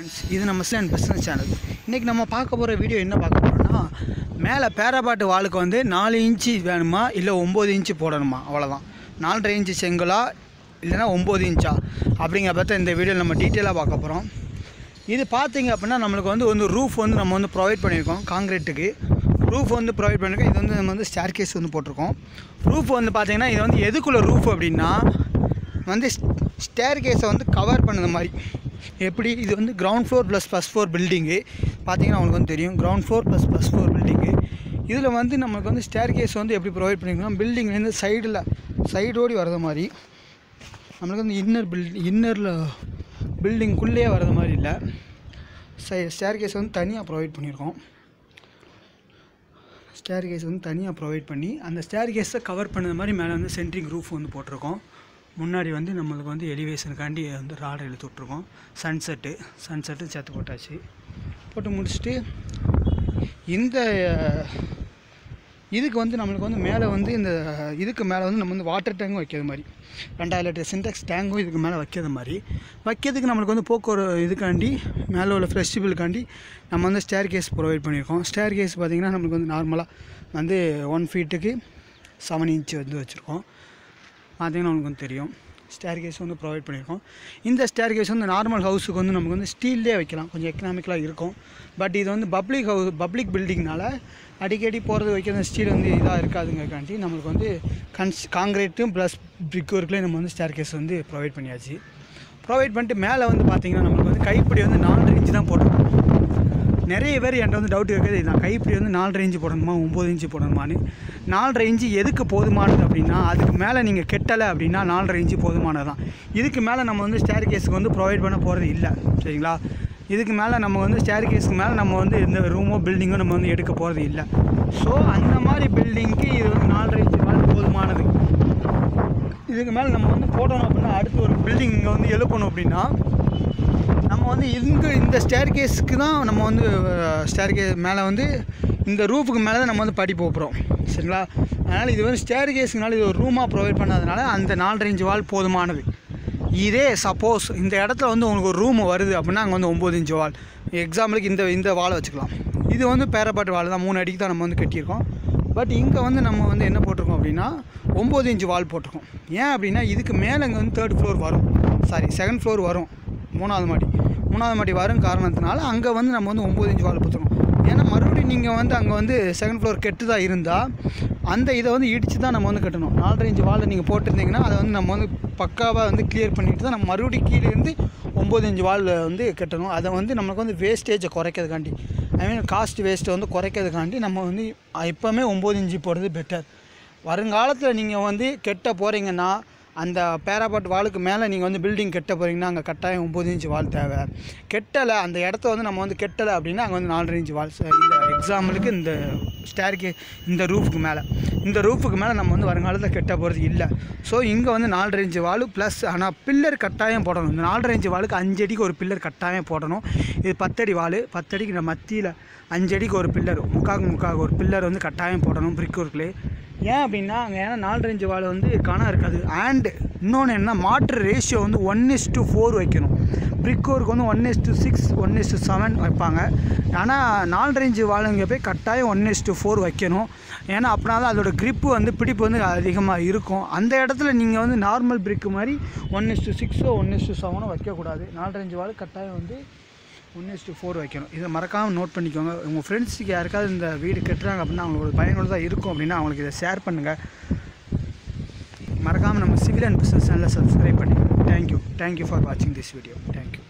Friends, இது நம்ம சிலன் business channel. இன்றைக்கி நம்ம பார்க்க போகிற வீடியோ என்ன பார்க்க போகிறோம்னா, மேலே பேராபாட்டு வாளுக்கு வந்து 4 இன்ச்சு வேணுமா இல்லை 9 இன்ச்சு போடணுமா, அவ்வளோதான். 4.5 இன்ச்சு செங்கலா இல்லைனா 9 இன்ச்சா அப்படிங்கிற பார்த்தா இந்த வீடியோவில் நம்ம டீட்டெயிலாக பார்க்க போகிறோம். இது பார்த்திங்க அப்படின்னா நம்மளுக்கு வந்து ரூஃப் வந்து நம்ம வந்து ப்ரொவைட் பண்ணியிருக்கோம். காங்கிரீட்டுக்கு ரூஃப் வந்து ப்ரொவைட் பண்ணியிருக்கோம். இது வந்து நம்ம வந்து ஸ்டேர் கேஸ் வந்து போட்டிருக்கோம். ரூஃப் வந்து பார்த்திங்கன்னா இது வந்து எதுக்குள்ள ரூஃப் அப்படின்னா வந்து ஸ்டேர் கேஸை வந்து கவர் பண்ணுற மாதிரி. எப்படி இது வந்து ground floor plus first floor building பார்த்திங்கன்னா உங்களுக்கு வந்து தெரியும். Ground floor plus first floor building. இதில் வந்து நமக்கு வந்து ஸ்டேர் கேஸ் வந்து எப்படி ப்ரொவைட் பண்ணியிருக்கோம், பில்டிங்லேருந்து சைடோடி வரது மாதிரி. நம்மளுக்கு வந்து இன்னரில் பில்டிங்குள்ளேயே வரது மாதிரி இல்லை. ஸ்டேர் கேஸ் வந்து தனியாக ப்ரொவைட் பண்ணியிருக்கோம். ஸ்டேர் கேஸ் வந்து தனியாக ப்ரொவைட் பண்ணி அந்த ஸ்டேர் கேஸை கவர் பண்ணுற மாதிரி மேலே வந்து சென்ட்ரிங் ரூஃப் வந்து போட்டிருக்கோம். முன்னாடி வந்து நம்மளுக்கு வந்து எலிவேஷனுக்காண்டி வந்து ராடு இழுத்து விட்ருக்கோம். சன்செட்டு சேர்த்து போட்டாச்சு. போட்டு முடிச்சுட்டு இந்த இதுக்கு வந்து நம்மளுக்கு வந்து மேலே வந்து இந்த இதுக்கு மேலே வந்து நம்ம வந்து வாட்டர் டேங்கும் வைக்கிறது மாதிரி, 2000 லிட்டர் சின்டெக்ஸ் டேங்கும் இதுக்கு மேலே வைக்கிறது மாதிரி வைக்கிறதுக்கு நம்மளுக்கு வந்து போக்குவரத்து இதுக்காண்டி மேலே உள்ள ஃப்ளெக்சிபிளுக்காண்டி நம்ம வந்து ஸ்டேர் கேஸ் ப்ரொவைட் பண்ணியிருக்கோம். ஸ்டேர் கேஸ் பார்த்திங்கன்னா நம்மளுக்கு வந்து நார்மலாக வந்து 1 ஃபீட்டுக்கு 7 இன்ச்சு வந்து வச்சுருக்கோம். பார்த்திங்கன்னா உங்களுக்கு வந்து தெரியும். ஸ்டேர் கேஸ் வந்து ப்ரொவைட் பண்ணியிருக்கோம். இந்த ஸ்டேர் கேஸ் வந்து நார்மல் ஹவுஸுக்கு வந்து நமக்கு வந்து ஸ்டீல்லே வைக்கலாம், கொஞ்சம் எக்கனாமிக்கலாக இருக்கும். பட் இது வந்து பப்ளிக் பில்டிங்னால அடிக்கடி போகிறது வைக்கிறது ஸ்டீல் வந்து இதாக இருக்காதுங்கிறக்காண்டி நம்மளுக்கு வந்து காங்கிரீட்டும் ப்ளஸ் பிரிக் ஒர்க்லேயும் நம்ம வந்து ஸ்டேர் கேஸ் வந்து ப்ரொவைட் பண்ணியாச்சு. ப்ரொவைட் பண்ணிட்டு மேலே வந்து பார்த்திங்கன்னா நம்மளுக்கு வந்து கைப்பிடி வந்து 4 இன்ச்சு தான் போட்டிருக்கோம். நிறைய பேர் என்கிட்ட வந்து டவுட் கேட்குது, நான் கைப்பிடி வந்து 4.5 இன்ச்சு போடணுமா 9 இன்ச்சு போடணுமான்னு. 4.5 இன்ச்சு எதுக்கு போதுமானது அப்படின்னா, அதுக்கு மேலே நீங்கள் கெட்டலை அப்படின்னா 4.5 இன்ச்சு போதுமானது தான். இதுக்கு மேலே நம்ம வந்து ஸ்டேர் கேஸுக்கு வந்து ப்ரொவைட் பண்ண போகிறது இல்லை, சரிங்களா. இதுக்கு மேலே நம்ம வந்து ஸ்டேர் கேஸுக்கு மேலே நம்ம வந்து இந்த ரூமோ பில்டிங்கோ நம்ம வந்து எடுக்க போகிறது இல்லை. ஸோ அந்த மாதிரி பில்டிங்க்கு இது வந்து 4.5 இன்ச்சு மேலே போதுமானது. இதுக்கு மேலே நம்ம வந்து போடணும் அப்படின்னா அடுத்து ஒரு பில்டிங் இங்கே வந்து எழுப்பணும் அப்படின்னா நம்ம வந்து இந்த ஸ்டேர் கேஸுக்கு தான் நம்ம வந்து ஸ்டேர் கேஸ் மேலே வந்து இந்த ரூஃபுக்கு மேலே தான் நம்ம வந்து படி போகிறோம், சரிங்களா. அதனால் இது வந்து ஸ்டேர் கேஸுக்குனால இது ஒரு ரூமாக ப்ரொவைட் பண்ணாதனால அந்த 4.5 இன்ச்சு வால் போதுமானது. இதே சப்போஸ் இந்த இடத்துல வந்து உங்களுக்கு ஒரு ரூம் வருது அப்படின்னா அங்கே வந்து 9 இன்ச்சு வால், எக்ஸாம்பிளுக்கு இந்த வாலை வச்சுக்கலாம். இது வந்து பேரப்பாட்டு வால் தான், 3 அடிக்கு தான் நம்ம வந்து கட்டியிருக்கோம். பட் இங்கே வந்து நம்ம வந்து என்ன போட்டிருக்கோம் அப்படின்னா 9 இன்ச்சு வால் போட்டிருக்கோம். ஏன் அப்படின்னா இதுக்கு மேலே இங்கே வந்து 3rd ஃப்ளோர் வரும், செகண்ட் ஃப்ளோர் வரும், 3வது மாடி வரும் காரணத்தினால அங்கே வந்து நம்ம வந்து 9 இன்ச்சு வால் போட்டுருக்கோம். ஏன்னா மறுபடியும் நீங்கள் வந்து அங்கே வந்து செகண்ட் ஃப்ளோர் கெட்டுதான் இருந்தால் அந்த இதை வந்து இடித்து தான் நம்ம வந்து கட்டணும். 4.5 இன்ச்சு வாலில் நீங்கள் போட்டிருந்தீங்கன்னா அதை வந்து நம்ம வந்து பக்காவாக வந்து கிளியர் பண்ணிவிட்டு தான் நம்ம மறுபடியும் கீழே இருந்து 9 இன்ச்சு வால் வந்து கட்டணும். அதை வந்து நம்மளுக்கு வந்து வேஸ்டேஜை குறைக்கிறதுக்காண்டி, காஸ்ட் வேஸ்ட்டை வந்து குறைக்கிறதுக்காண்டி நம்ம வந்து எப்போவுமே 9 இன்ச்சு போடுறது பெட்டர். வருங்காலத்தில் நீங்கள் வந்து கெட்ட போகிறீங்கன்னா அந்த பேராபாட் வாலுக்கு மேலே நீங்கள் வந்து பில்டிங் கெட்ட போகிறீங்கன்னா அங்கே கட்டாயம் 9 இன்ச்சு வால் தேவை. கெட்டலை அந்த இடத்த வந்து நம்ம வந்து கெட்டலை அப்படின்னா அங்கே வந்து 4.5 இன்ச்சு வால். இந்த எக்ஸாம்பிளுக்கு இந்த ஸ்டேருக்கு இந்த ரூஃபுக்கு மேலே நம்ம வந்து வருங்காலத்தில் கெட்ட போகிறது இல்லை. ஸோ இங்கே வந்து 4.5 இன்ச்சு வால் ப்ளஸ் ஆனால் பில்லர் கட்டாயம் போடணும். இந்த 4.5 இன்ச்சு வாலுக்கு 5 அடிக்கு ஒரு பில்லர் கட்டாயம் போடணும். இது 10 அடி வால், 10 அடிக்கு மத்தியில் 5 அடிக்கு ஒரு பில்லர், முக்காக ஒரு பில்லர் வந்து கட்டாயம் போடணும் பிரிக் ஒர்க்லேயே. ஏன் அப்படின்னா அங்கே ஏன்னா 4.5 இன்ச்சு வால் வந்து கணம் இருக்காது. அண்டு இன்னொன்று என்ன, மாற்று ரேஷியோ வந்து 1:4 வைக்கணும். பிரிக் ஒர்க் வந்து 1:6 1:7 வைப்பாங்க. ஆனால் 4.5 இன்ச்சு வாலுங்க போய் கட்டாயம் 1:4 வைக்கணும். ஏன்னா அப்படின்னா தான் அதோட க்ரிப்பு வந்து பிடிப்பு வந்து அதிகமாக இருக்கும். அந்த இடத்துல நீங்கள் வந்து நார்மல் பிரிக்கு மாதிரி 1:6 1:7 வைக்கக்கூடாது. 4.5 இன்ச்சு வால் கட்டாயம் வந்து 1:4 வைக்கணும். இதை மறக்காமல் நோட் பண்ணிக்கோங்க. உங்கள் ஃப்ரெண்ட்ஸுக்கு யாருக்காவது இந்த வீடு கட்டுறாங்க அப்படின்னா அவங்களுக்கு பயனுள்ளதாக இருக்கும் அப்படின்னா அவங்களுக்கு இதை ஷேர் பண்ணுங்கள். மறக்காமல் நம்ம சிவில் அண்ட் பிஸ்னஸ் சேனலை சப்ஸ்கிரைப் பண்ணுங்கள். தேங்க்யூ ஃபார் வாட்சிங் திஸ் வீடியோ. தேங்க்யூ.